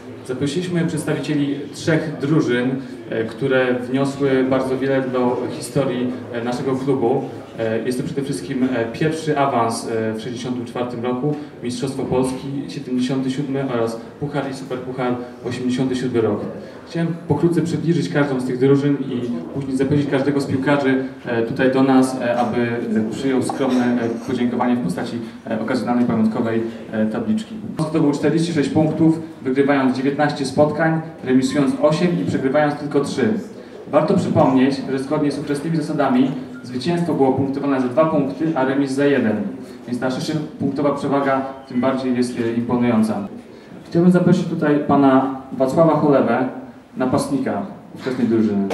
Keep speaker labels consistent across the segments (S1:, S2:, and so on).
S1: Zaprosiliśmy przedstawicieli 3 drużyn, które wniosły bardzo wiele do historii naszego klubu. Jest to przede wszystkim pierwszy awans w 1964 roku, Mistrzostwo Polski 77 oraz Puchar i Superpuchar 87 rok. Chciałem pokrótce przybliżyć każdą z tych drużyn i później zaprosić każdego z piłkarzy tutaj do nas, aby przyjął skromne podziękowanie w postaci okazjonalnej pamiątkowej tabliczki. To było 46 punktów, wygrywając 19 spotkań, remisując 8 i przegrywając tylko 3. Warto przypomnieć, że zgodnie z ówczesnymi zasadami zwycięstwo było punktowane za 2 punkty, a remis za 1. Więc ta 6-punktowa przewaga tym bardziej jest imponująca. Chciałbym zaprosić tutaj pana Wacława Cholewę, napastnika ówczesnej drużyny.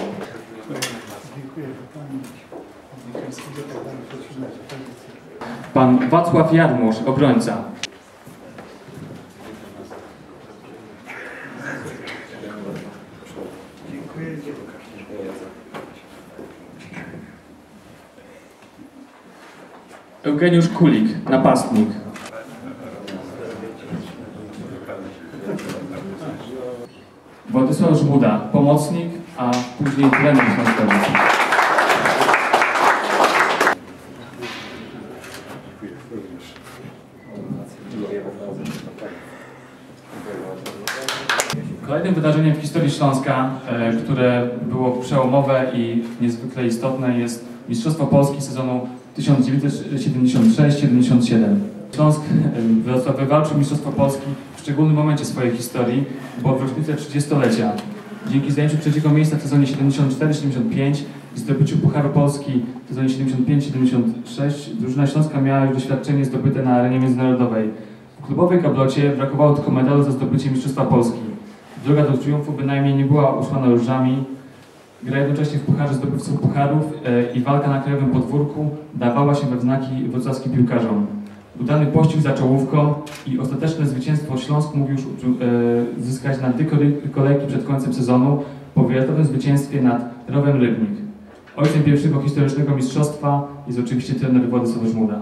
S1: Pan Wacław Jarmusz, obrońca. Eugeniusz Kulik, napastnik. Władysław Żmuda, pomocnik, a później trener śląskowy. Kolejnym wydarzeniem w historii Śląska, które było przełomowe i niezwykle istotne, jest Mistrzostwo Polski sezonu 1976-77. Śląsk wywalczył Mistrzostwo Polski w szczególnym momencie swojej historii, bo w rocznicę 30-lecia. Dzięki zajęciu 3. miejsca w sezonie 74-75 i zdobyciu Pucharu Polski w sezonie 75-76 drużyna śląska miała już doświadczenie zdobyte na arenie międzynarodowej. W klubowej gablocie brakowało tylko medalu za zdobycie Mistrzostwa Polski. Droga do triumfu bynajmniej nie była usłana różami. Gra jednocześnie w Pucharze zdobywców Pucharów i walka na krajowym podwórku dawała się we znaki wrocławskim piłkarzom. Udany pościg za czołówką i ostateczne zwycięstwo Śląsk mógł już zyskać na 2 kolejki przed końcem sezonu po wyjazdowym zwycięstwie nad Rowem Rybnik. Ojcem pierwszego historycznego mistrzostwa jest oczywiście trener Władysław Żmuda.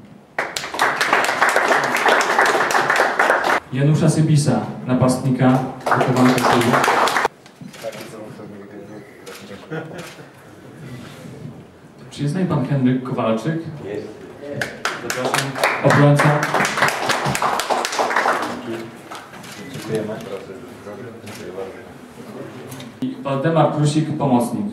S1: Janusza Sybisa, napastnika, wychowanego w klubu. Czy jest nami pan Henryk Kowalczyk?
S2: Jest.
S1: Zapraszam. Obrońca.
S2: Dziękujemy.
S1: I Waldemar Krusik, pomocnik.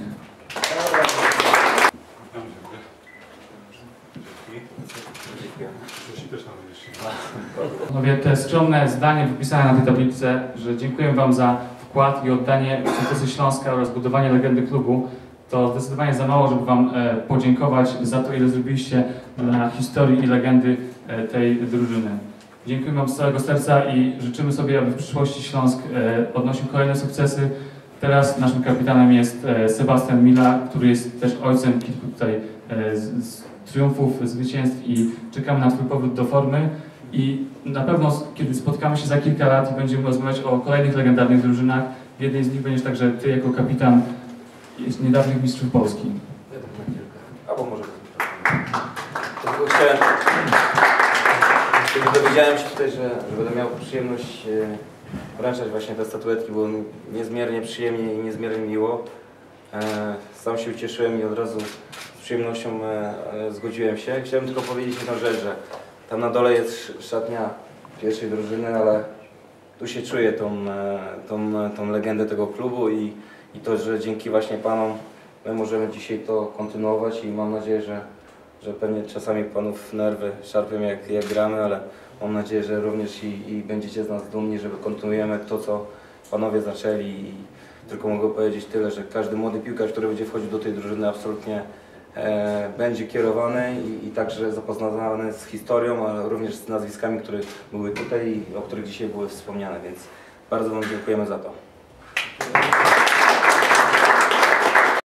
S1: Panowie, te skromne zdanie wypisane na tej tabliczce, że dziękuję wam za wkład i oddanie sukcesu Śląska oraz budowanie legendy klubu. To zdecydowanie za mało, żeby wam podziękować za to, ile zrobiliście dla historii i legendy tej drużyny. Dziękuję wam z całego serca i życzymy sobie, aby w przyszłości Śląsk odnosił kolejne sukcesy. Teraz naszym kapitanem jest Sebastian Mila, który jest też ojcem kilku tutaj triumfów, zwycięstw i czekamy na twój powrót do formy. I na pewno, kiedy spotkamy się za kilka lat i będziemy rozmawiać o kolejnych legendarnych drużynach, w jednej z nich będziesz także ty jako kapitan niedawnych mistrzów Polski.
S2: Albo może tylko chciałem, dowiedziałem się tutaj, że będę miał przyjemność wręczać właśnie te statuetki, było mi niezmiernie przyjemnie i niezmiernie miło. Sam się ucieszyłem i od razu z przyjemnością zgodziłem się. Chciałem tylko powiedzieć jedną rzecz, że tam na dole jest szatnia pierwszej drużyny, ale tu się czuje tą legendę tego klubu i to, że dzięki właśnie panom my możemy dzisiaj to kontynuować i mam nadzieję, że pewnie czasami panów nerwy szarpią jak gramy, ale mam nadzieję, że również i będziecie z nas dumni, że kontynuujemy to, co panowie zaczęli i tylko mogę powiedzieć tyle, że każdy młody piłkarz, który będzie wchodził do tej drużyny, absolutnie będzie kierowany i także zapoznawany z historią, a również z nazwiskami, które były tutaj i o których dzisiaj były wspomniane, więc bardzo wam dziękujemy za to.